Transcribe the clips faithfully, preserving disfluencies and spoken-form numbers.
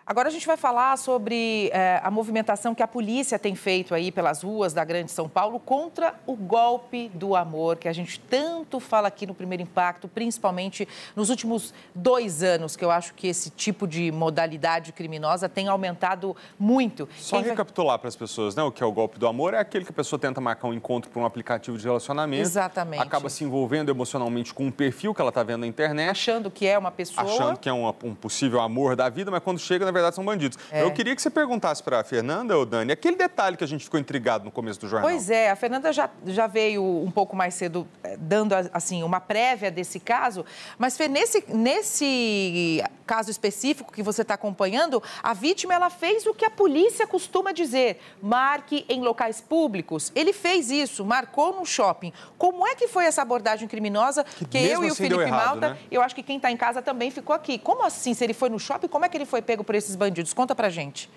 Agora a gente vai falar sobre é, a movimentação que a polícia tem feito aí pelas ruas da Grande São Paulo contra o golpe do amor, que a gente tanto fala aqui no Primeiro Impacto, principalmente nos últimos dois anos, que eu acho que esse tipo de modalidade criminosa tem aumentado muito. Só Quem recapitular vai... para as pessoas, né? O que é o golpe do amor é aquele que a pessoa tenta marcar um encontro por um aplicativo de relacionamento. Exatamente. Acaba se envolvendo emocionalmente com um perfil que ela está vendo na internet. Achando que é uma pessoa. Achando que é um, um possível amor da vida, mas quando chega, na verdade, são bandidos. É. Eu queria que você perguntasse para a Fernanda, ou Dani, aquele detalhe que a gente ficou intrigado no começo do jornal. Pois é, a Fernanda já, já veio um pouco mais cedo dando assim, uma prévia desse caso, mas Fê, nesse, nesse caso específico que você está acompanhando, a vítima ela fez o que a polícia costuma dizer, marque em locais públicos. Ele fez isso, marcou no shopping. Como é que foi essa abordagem criminosa que, que eu e o assim Felipe errado, Malta, né? eu acho que quem está em casa também ficou aqui. Como assim, se ele foi no shopping, como é que ele foi pego por esses bandidos? Conta pra gente.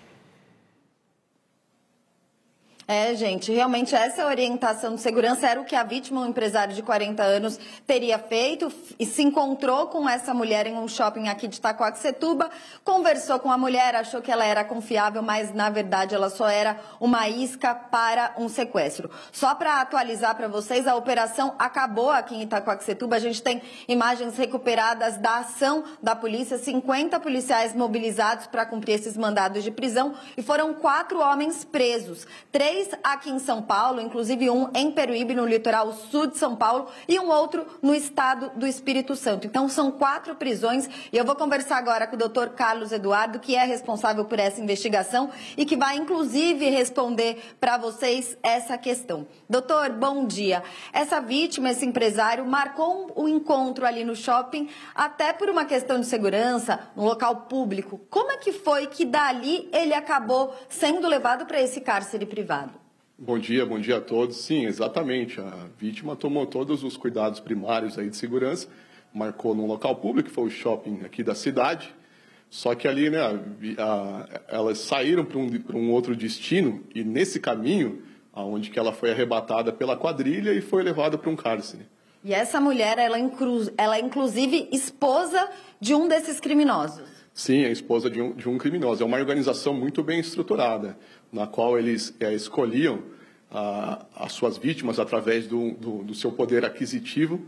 É, gente, realmente essa orientação de segurança era o que a vítima, um empresário de quarenta anos, teria feito e se encontrou com essa mulher em um shopping aqui de Itacoaxetuba, conversou com a mulher, achou que ela era confiável, mas na verdade ela só era uma isca para um sequestro. Só para atualizar para vocês, a operação acabou aqui em Itacoaxetuba, a gente tem imagens recuperadas da ação da polícia, cinquenta policiais mobilizados para cumprir esses mandados de prisão e foram quatro homens presos, três aqui em São Paulo, inclusive um em Peruíbe, no litoral sul de São Paulo, e um outro no estado do Espírito Santo. Então, são quatro prisões e eu vou conversar agora com o doutor Carlos Eduardo, que é responsável por essa investigação e que vai, inclusive, responder para vocês essa questão. Doutor, bom dia. Essa vítima, esse empresário, marcou um encontro ali no shopping, até por uma questão de segurança, no local público. Como é que foi que dali ele acabou sendo levado para esse cárcere privado? Bom dia, bom dia a todos. Sim, exatamente. A vítima tomou todos os cuidados primários aí de segurança, marcou num local público, que foi o shopping aqui da cidade. Só que ali, né, a, a, elas saíram para um, para um outro destino e nesse caminho, aonde que ela foi arrebatada pela quadrilha e foi levada para um cárcere. E essa mulher, ela, inclu, ela é inclusive esposa de um desses criminosos. Sim, é esposa de um, de um criminoso. É uma organização muito bem estruturada, na qual eles é, escolhiam ah, as suas vítimas através do, do, do seu poder aquisitivo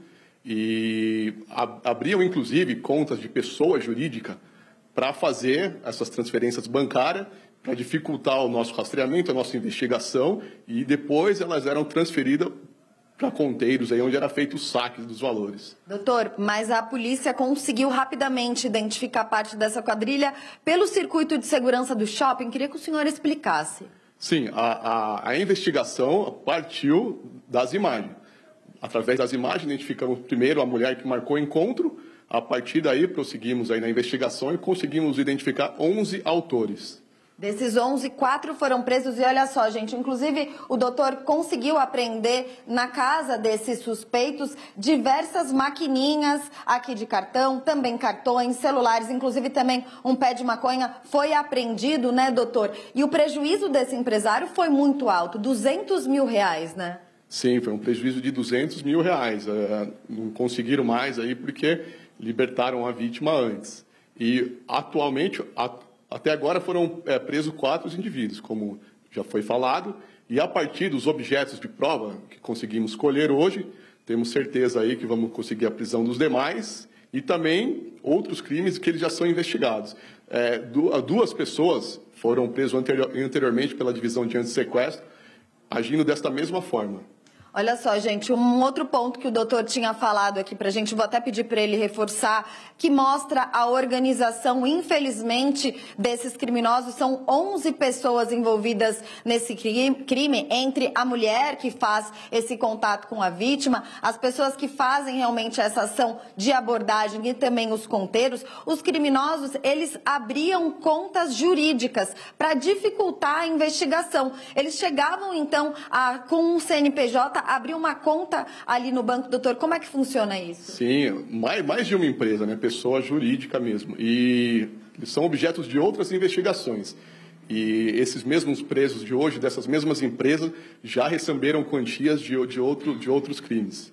e ab, abriam, inclusive, contas de pessoa jurídica para fazer essas transferências bancárias, para dificultar o nosso rastreamento, a nossa investigação, e depois elas eram transferidas para conteiros aí onde era feito os saques dos valores. Doutor, mas a polícia conseguiu rapidamente identificar parte dessa quadrilha pelo circuito de segurança do shopping. Queria que o senhor explicasse. Sim, a, a, a investigação partiu das imagens. Através das imagens, identificamos primeiro a mulher que marcou o encontro. A partir daí, prosseguimos aí na investigação e conseguimos identificar onze autores. Desses onze, quatro foram presos e olha só, gente, inclusive o doutor conseguiu apreender na casa desses suspeitos diversas maquininhas aqui de cartão, também cartões, celulares, inclusive também um pé de maconha foi apreendido, né, doutor? E o prejuízo desse empresário foi muito alto, duzentos mil reais, né? Sim, foi um prejuízo de duzentos mil reais. É, não conseguiram mais aí porque libertaram a vítima antes. E atualmente... A... Até agora foram é, presos quatro indivíduos, como já foi falado, e a partir dos objetos de prova que conseguimos colher hoje, temos certeza aí que vamos conseguir a prisão dos demais e também outros crimes que eles já são investigados. É, duas pessoas foram presas anterior, anteriormente pela divisão de antissequestro, agindo desta mesma forma. Olha só, gente, um outro ponto que o doutor tinha falado aqui pra gente, vou até pedir para ele reforçar, que mostra a organização, infelizmente, desses criminosos. São onze pessoas envolvidas nesse crime, entre a mulher que faz esse contato com a vítima, as pessoas que fazem realmente essa ação de abordagem e também os conteiros. Os criminosos, eles abriam contas jurídicas para dificultar a investigação. Eles chegavam, então, a, com um C N P J, abrir uma conta ali no banco. Doutor, como é que funciona isso? Sim, mais, mais de uma empresa, né? Pessoa jurídica mesmo. E são objetos de outras investigações. E esses mesmos presos de hoje, dessas mesmas empresas, já receberam quantias de, de, outro, de outros crimes.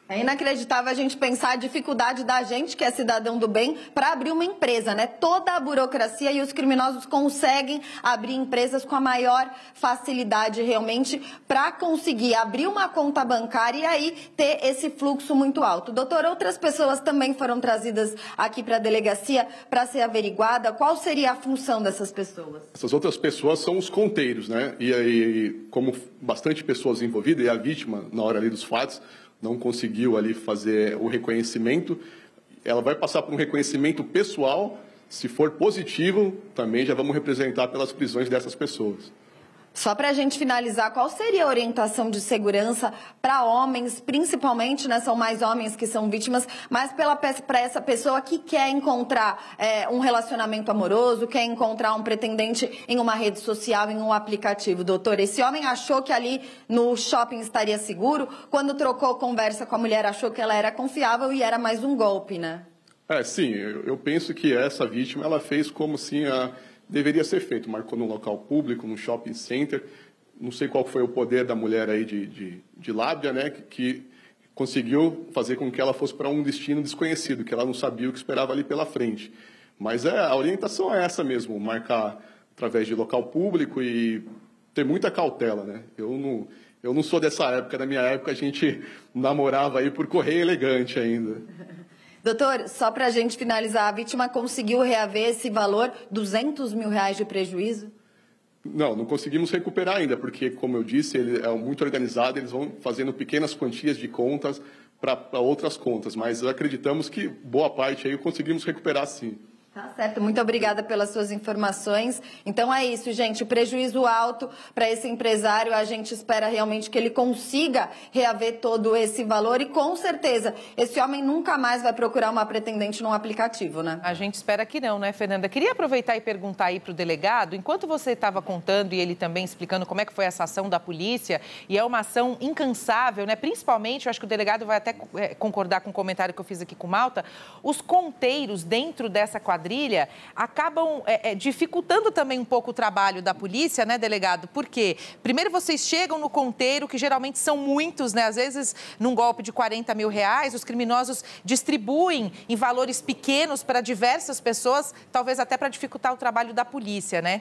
É inacreditável a gente pensar a dificuldade da gente, que é cidadão do bem, para abrir uma empresa, né? Toda a burocracia e os criminosos conseguem abrir empresas com a maior facilidade realmente para conseguir abrir uma conta bancária e aí ter esse fluxo muito alto. Doutor, outras pessoas também foram trazidas aqui para a delegacia para ser averiguada. Qual seria a função dessas pessoas? Essas outras pessoas são os conteiros, né? E aí, como bastante pessoas envolvidas e a vítima, na hora ali dos fatos, não conseguiu ali fazer o reconhecimento, ela vai passar por um reconhecimento pessoal. Se for positivo, também já vamos representar pelas prisões dessas pessoas. Só para a gente finalizar, qual seria a orientação de segurança para homens, principalmente, né, são mais homens que são vítimas, mas para essa pessoa que quer encontrar é, um relacionamento amoroso, quer encontrar um pretendente em uma rede social, em um aplicativo, doutor? Esse homem achou que ali no shopping estaria seguro, quando trocou conversa com a mulher, achou que ela era confiável e era mais um golpe, né? É, sim, eu, eu penso que essa vítima, ela fez como sim a... deveria ser feito, marcou num local público, num shopping center. Não sei qual foi o poder da mulher aí de, de, de lábia, né, que, que conseguiu fazer com que ela fosse para um destino desconhecido, que ela não sabia o que esperava ali pela frente. Mas é, a orientação é essa mesmo, marcar através de local público e ter muita cautela, né? Eu não, eu não sou dessa época, na minha época a gente namorava aí por correio elegante ainda. Doutor, só para a gente finalizar, a vítima conseguiu reaver esse valor, duzentos mil reais de prejuízo? Não, não conseguimos recuperar ainda, porque, como eu disse, ele é muito organizado, eles vão fazendo pequenas quantias de contas para outras contas, mas acreditamos que boa parte aí conseguimos recuperar sim. Tá certo, muito obrigada pelas suas informações. Então é isso, gente, o prejuízo alto para esse empresário, a gente espera realmente que ele consiga reaver todo esse valor e com certeza esse homem nunca mais vai procurar uma pretendente num aplicativo, né? A gente espera que não, né, Fernanda? Queria aproveitar e perguntar aí para o delegado, enquanto você estava contando e ele também explicando como é que foi essa ação da polícia, e é uma ação incansável, né? Principalmente, eu acho que o delegado vai até concordar com o comentário que eu fiz aqui com o Malta, os conteiros dentro dessa quadrilha acabam é, é, dificultando também um pouco o trabalho da polícia, né, delegado? Por quê? Primeiro, vocês chegam no conteiro, que geralmente são muitos, né? Às vezes, num golpe de quarenta mil reais, os criminosos distribuem em valores pequenos para diversas pessoas, talvez até para dificultar o trabalho da polícia, né?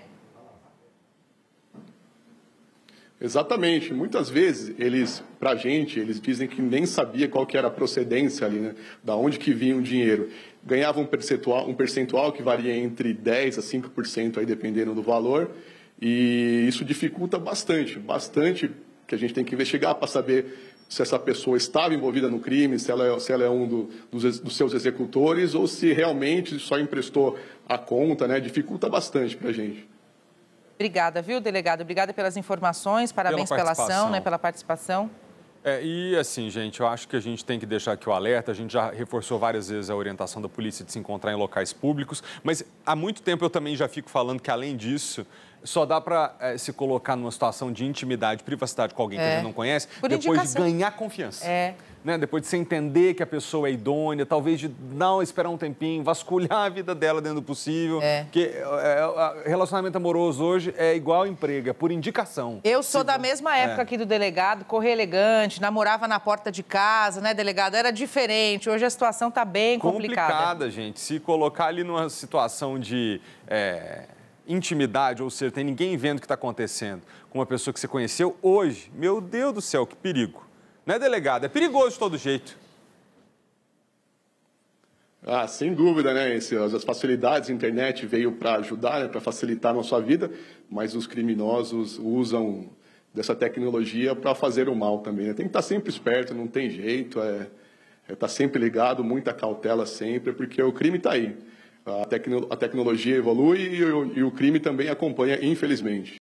Exatamente. Muitas vezes, eles, pra gente, eles dizem que nem sabia qual que era a procedência ali, né? Da onde que vinha o dinheiro. Ganhava um percentual, um percentual que varia entre dez por cento a cinco por cento, aí, dependendo do valor. E isso dificulta bastante, bastante, que a gente tem que investigar para saber se essa pessoa estava envolvida no crime, se ela é, se ela é um do, dos, dos seus executores ou se realmente só emprestou a conta, né? Dificulta bastante para a gente. Obrigada, viu, delegado? Obrigada pelas informações, parabéns pela, pela ação, né, pela participação. É, e assim, gente, eu acho que a gente tem que deixar aqui o alerta, a gente já reforçou várias vezes a orientação da polícia de se encontrar em locais públicos, mas há muito tempo eu também já fico falando que, além disso, só dá para é, se colocar numa situação de intimidade, privacidade com alguém que é. a gente não conhece, Por depois indicação. de ganhar confiança. É. Né? Depois de você entender que a pessoa é idônea, talvez de não esperar um tempinho, vasculhar a vida dela dentro do possível. É. Porque é, relacionamento amoroso hoje é igual emprego, é por indicação. Eu sou Se... da mesma época é. aqui do delegado, correr elegante, namorava na porta de casa, né, delegado? Era diferente, hoje a situação está bem complicada. Complicada, gente. Se colocar ali numa situação de... É... intimidade, ou seja, tem ninguém vendo o que está acontecendo com uma pessoa que você conheceu hoje, meu Deus do céu, que perigo. Né, delegado? É perigoso de todo jeito. Ah, sem dúvida, né? As facilidades, a internet veio para ajudar, né, para facilitar a nossa vida, mas os criminosos usam dessa tecnologia para fazer o mal também, né? Tem que estar sempre esperto, não tem jeito, é, é estar sempre ligado, muita cautela sempre, porque o crime está aí. A, tecno, a tecnologia evolui e o, e o crime também acompanha, infelizmente.